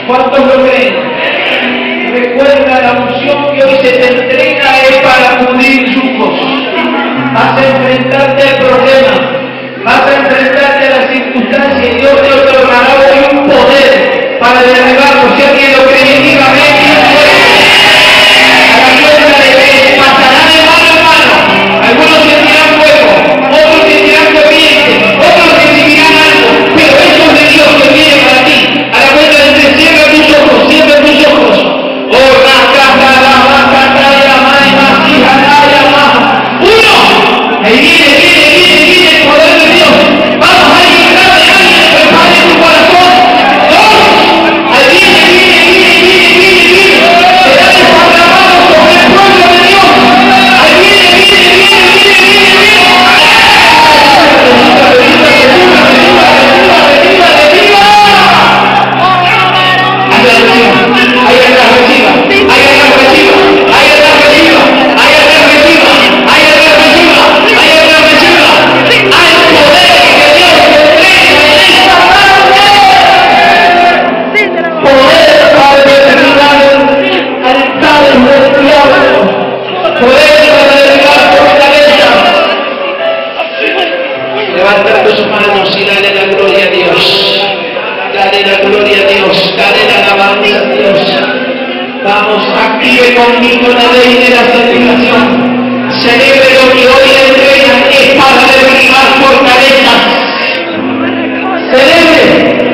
¿Cuántos lo creen? Recuerda, la unción que hoy se te entrega es para cubrir yugos. Vas a enfrentarte al problema, vas a enfrentarte a las circunstancias y Dios te otorgará hoy un poder para derribarlo. Si alguien lo cree, dígame. A la cuenta de tres, pasarán de mano en mano. Algunos sentirán fuego, otros sentirán corriente, otros recibirán algo, pero eso es de Dios que viene para ti. A la cuenta de tres, cierra tus ojos, cierra tus ojos. Oh, uno, ahí viene el poder de Dios. Vamos a liberar de alguien, prepare tu corazón. Dos, ahí viene. Será desparramado sobre el pueblo de Dios. Ahí viene. Levanta tus manos y dale la gloria a Dios. Dale la gloria a Dios. Dale la alabanza a Dios. Vamos, active conmigo la ley de la santificación. Celebre lo que hoy entregan es para derribar fortalezas. Celebre.